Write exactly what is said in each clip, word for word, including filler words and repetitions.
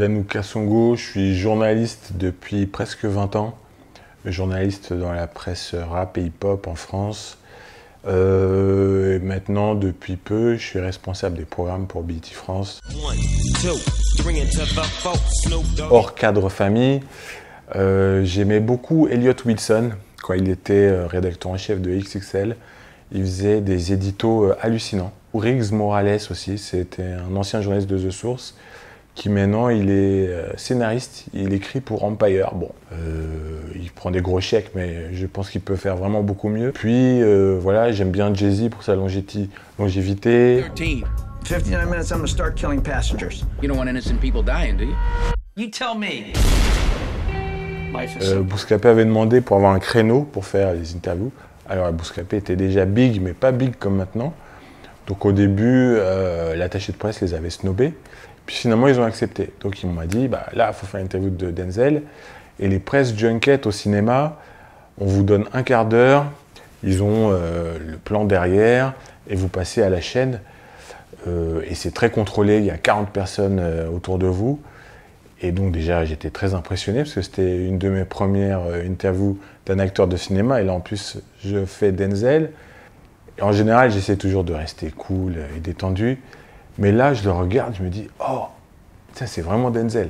Danou Kassongo, je suis journaliste depuis presque vingt ans. Journaliste dans la presse rap et hip-hop en France. Euh, et maintenant, depuis peu, je suis responsable des programmes pour B E T France. Hors cadre famille, euh, j'aimais beaucoup Elliott Wilson quand il était rédacteur en chef de X X L. Il faisait des éditos hallucinants. Riggs Morales aussi, c'était un ancien journaliste de The Source qui maintenant il est scénariste, il écrit pour Empire. Bon, euh, il prend des gros chèques, mais je pense qu'il peut faire vraiment beaucoup mieux. Puis euh, voilà, j'aime bien Jay-Z pour sa longévité. fifty-nine minutes, I'm gonna start killing passengers. You don't want innocent people dying, do you? You tell me. Euh, Bouscapé avait demandé pour avoir un créneau pour faire les interviews. Alors Bouscapé était déjà big, mais pas big comme maintenant. Donc au début, euh, l'attaché de presse les avait snobés. Puis finalement, ils ont accepté. Donc ils m'ont dit, bah, là, il faut faire une interview de Denzel. Et les press junkets au cinéma, on vous donne un quart d'heure, ils ont euh, le plan derrière, et vous passez à la chaîne. Euh, et c'est très contrôlé, il y a quarante personnes euh, autour de vous. Et donc déjà, j'étais très impressionné, parce que c'était une de mes premières euh, interviews d'un acteur de cinéma. Et là, en plus, je fais Denzel. Et en général, j'essaie toujours de rester cool et détendu. Mais là, je le regarde, je me dis, oh, ça c'est vraiment Denzel.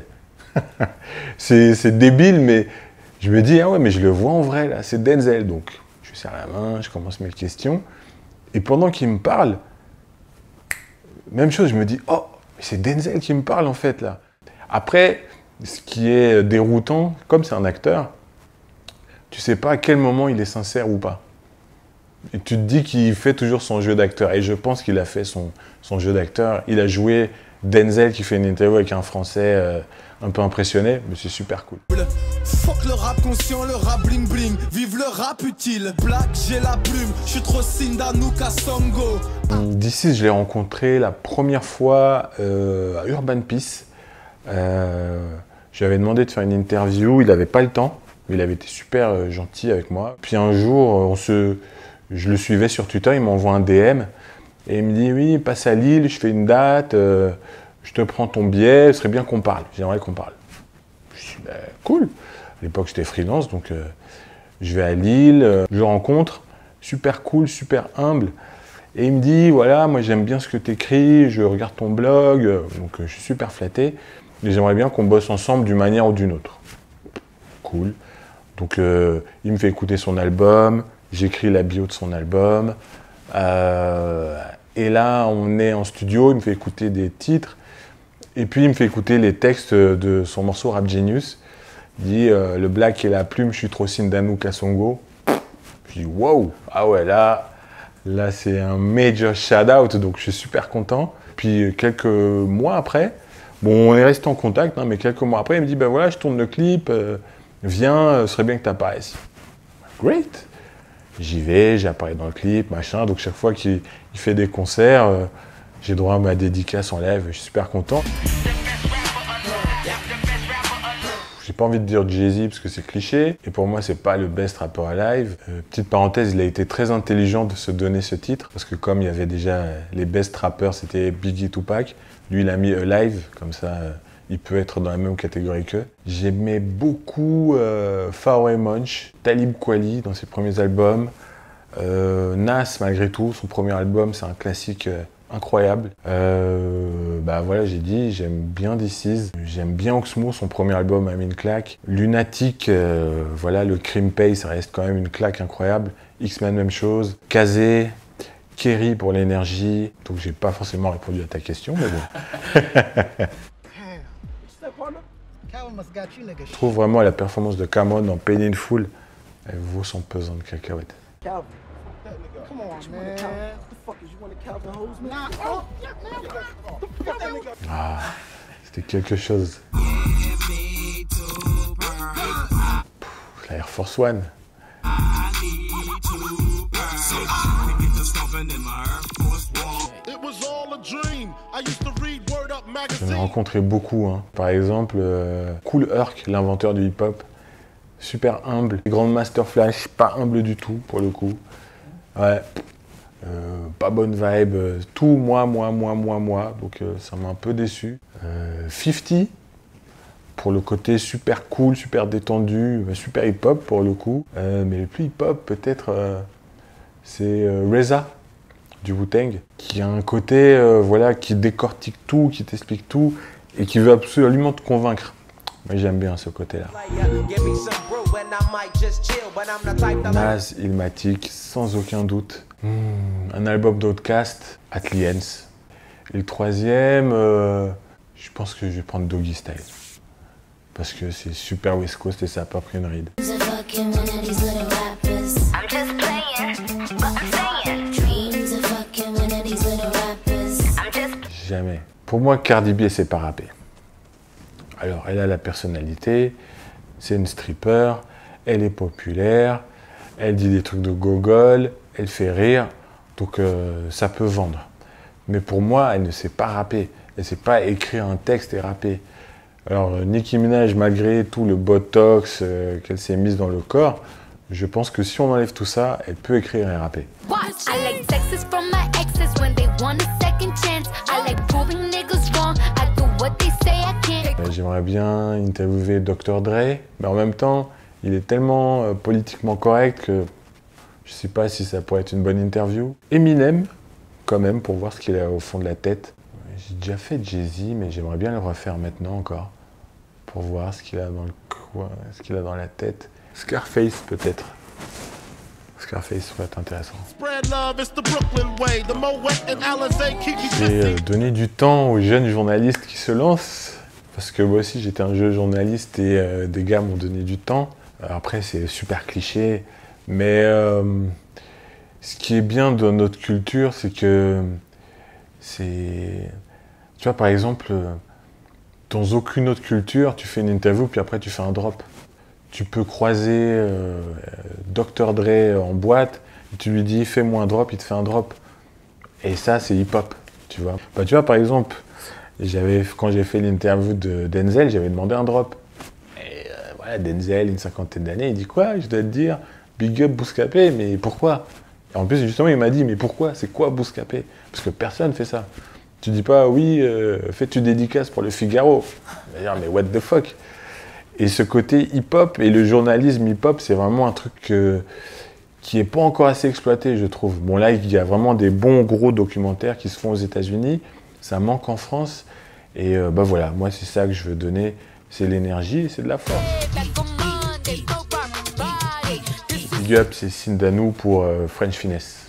c'est débile, mais je me dis, ah ouais, mais je le vois en vrai, là, c'est Denzel. Donc, je lui serre la main, je commence mes questions. Et pendant qu'il me parle, même chose, je me dis, oh, c'est Denzel qui me parle en fait, là. Après, ce qui est déroutant, comme c'est un acteur, tu sais pas à quel moment il est sincère ou pas. Et tu te dis qu'il fait toujours son jeu d'acteur. Et je pense qu'il a fait son, son jeu d'acteur. Il a joué Denzel qui fait une interview avec un Français euh, un peu impressionné, mais c'est super cool. Fuck le rap conscient, le rap bling bling. Vive le rap utile. Black, j'ai la plume. Je suis trop Danou Kassongo. D'ici, je l'ai rencontré la première fois euh, à Urban Peace. Euh, je lui avais demandé de faire une interview. Il n'avait pas le temps. Mais il avait été super euh, gentil avec moi. Puis un jour, on se... je le suivais sur Twitter, il m'envoie un D M et il me dit « Oui, passe à Lille, je fais une date, euh, je te prends ton billet, ce serait bien qu'on parle, j'aimerais qu'on parle. » Je dis bah, « Cool !» À l'époque, j'étais freelance, donc euh, je vais à Lille, euh, je le rencontre, super cool, super humble. Et il me dit « Voilà, moi j'aime bien ce que tu écris, je regarde ton blog, euh, donc euh, je suis super flatté, et j'aimerais bien qu'on bosse ensemble d'une manière ou d'une autre. » Cool. Donc euh, il me fait écouter son album, j'écris la bio de son album. Euh, et là, on est en studio, il me fait écouter des titres. Et puis, il me fait écouter les textes de son morceau Rap Genius. Il dit euh, « Le black et la plume, je suis trop Danou Kassongo. » Je dis « Wow !» Ah ouais, là, là c'est un major shout-out, donc je suis super content. Puis, quelques mois après, bon, on est resté en contact, hein, mais quelques mois après, il me dit « Ben voilà, je tourne le clip, euh, viens, ce serait bien que tu apparaisses. » Great! J'y vais, j'apparais dans le clip, machin. Donc chaque fois qu'il fait des concerts, euh, j'ai droit à ma dédicace en live. Je suis super content. J'ai pas envie de dire Jay-Z parce que c'est cliché. Et pour moi, c'est pas le best rappeur à live. Euh, petite parenthèse, il a été très intelligent de se donner ce titre. Parce que comme il y avait déjà les best rappeurs, c'était Biggie, Tupac. Lui, il a mis Alive, comme ça, euh, il peut être dans la même catégorie qu'eux. J'aimais beaucoup euh, Pharoah Monch, Talib Kweli dans ses premiers albums. Euh, Nas, malgré tout, son premier album, c'est un classique euh, incroyable. Euh, bah voilà, j'ai dit, j'aime bien D C's. J'aime bien Oxmo, son premier album a mis une claque. Lunatic, euh, voilà, le Cream Pay, ça reste quand même une claque incroyable. X-Men, même chose. Kazé, Kerry pour l'énergie. Donc j'ai pas forcément répondu à ta question, mais bon. Je trouve vraiment la performance de Camon dans Paid in Full, elle vaut son pesant de cacahuètes. Ah, c'était quelque chose. Pff, la Air Force One. J'en ai rencontré beaucoup, hein. Par exemple, euh, Kool Herc, l'inventeur du hip-hop, super humble. Grandmaster Flash, pas humble du tout, pour le coup. Ouais, euh, pas bonne vibe, tout moi, moi, moi, moi, moi, donc euh, ça m'a un peu déçu. Euh, cinquante, pour le côté super cool, super détendu, super hip-hop pour le coup. Euh, mais le plus hip-hop, peut-être, euh, c'est euh, Reza, du Wu-Tang, qui a un côté, euh, voilà, qui décortique tout, qui t'explique tout, et qui veut absolument te convaincre. Moi, j'aime bien ce côté-là. Nas, Illmatic, sans aucun doute. Mmh, un album d'Outkast, Atliens. Et le troisième, euh, je pense que je vais prendre Doggy Style. Parce que c'est super West Coast et ça n'a pas pris une ride. Jamais. Pour moi, Cardi B, c'est pas rapper. Alors, elle a la personnalité, c'est une stripper, elle est populaire, elle dit des trucs de gogol, elle fait rire, donc euh, ça peut vendre. Mais pour moi, elle ne sait pas rapper, elle ne sait pas écrire un texte et rapper. Alors, Nicki Minaj, malgré tout le botox euh, qu'elle s'est mise dans le corps, je pense que si on enlève tout ça, elle peut écrire et rapper. J'aimerais bien interviewer docteur Dre, mais en même temps, il est tellement euh, politiquement correct que je ne sais pas si ça pourrait être une bonne interview. Eminem, quand même, pour voir ce qu'il a au fond de la tête. J'ai déjà fait Jay-Z, mais j'aimerais bien le refaire maintenant encore, pour voir ce qu'il a dans le quoi, ce qu'il a dans la tête. Scarface, peut-être. Scarface pourrait être intéressant. Et euh, donner du temps aux jeunes journalistes qui se lancent. Parce que moi aussi, j'étais un jeune journaliste et euh, des gars m'ont donné du temps. Après, c'est super cliché. Mais euh, ce qui est bien dans notre culture, c'est que c'est... Tu vois, par exemple, dans aucune autre culture, tu fais une interview, puis après, tu fais un drop. Tu peux croiser euh, docteur Dre en boîte, et tu lui dis, fais-moi un drop, il te fait un drop. Et ça, c'est hip-hop, tu vois. Bah, tu vois, par exemple... J'avais, quand j'ai fait l'interview de Denzel, j'avais demandé un drop. Et euh, voilà, Denzel, une cinquantaine d'années, il dit quoi? Je dois te dire, big up Bouscapé, mais pourquoi? Et en plus, justement, il m'a dit, mais pourquoi? C'est quoi Bouscapé? Parce que personne fait ça. Tu dis pas, oui, euh, fais-tu dédicace pour le Figaro? D'ailleurs, mais what the fuck? Et ce côté hip-hop et le journalisme hip-hop, c'est vraiment un truc euh, qui n'est pas encore assez exploité, je trouve. Bon, là, il y a vraiment des bons gros documentaires qui se font aux États-Unis. Ça manque en France, et euh, bah voilà, moi c'est ça que je veux donner, c'est l'énergie et c'est de la force. Big up, c'est Sindanou pour euh, French Finesse.